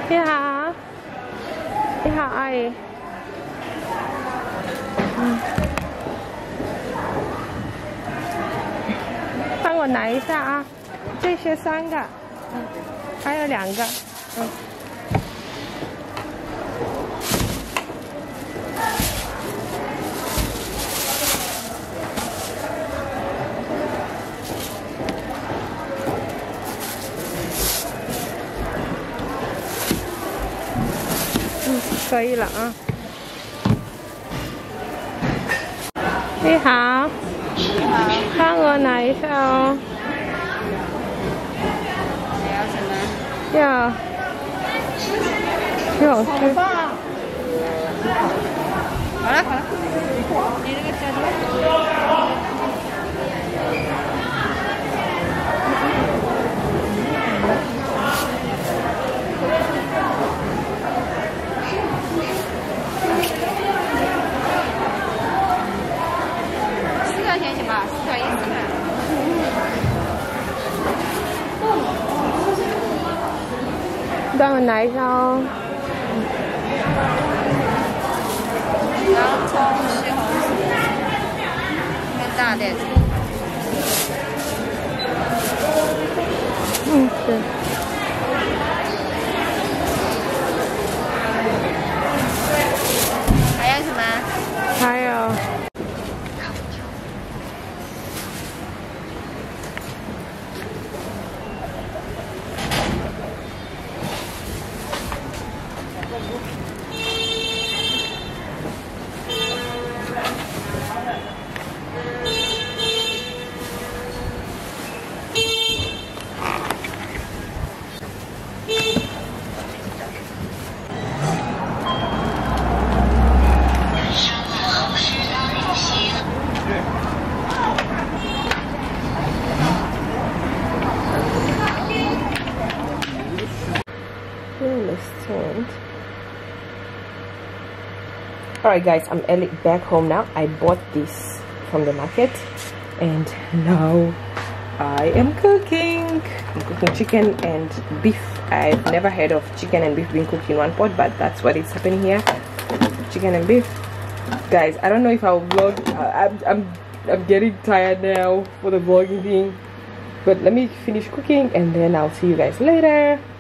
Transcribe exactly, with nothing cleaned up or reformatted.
你好，你好，阿姨。嗯，帮我拿一下啊，这些三个，嗯，还有两个，嗯。嗯，可以了啊。你好， 你好， 帮我拿一下哦。 你要什么？ 要，有吃。 好了好了，你那个叫什么？四块钱行吧？四块一四块。 帮我拿一下哦。 洋葱、西红柿，那大点。 嗯，是。 还有什么？ 还有。Alright guys, I'm early back home now. I bought this from the market and now I am cooking. I'm cooking chicken and beef. I've never heard of chicken and beef being cooked in one pot, but that's what is happening here. Chicken and beef. Guys, I don't know if I'll vlog. I'm, I'm, I'm getting tired now for the vlogging thing. But let me finish cooking and then I'll see you guys later.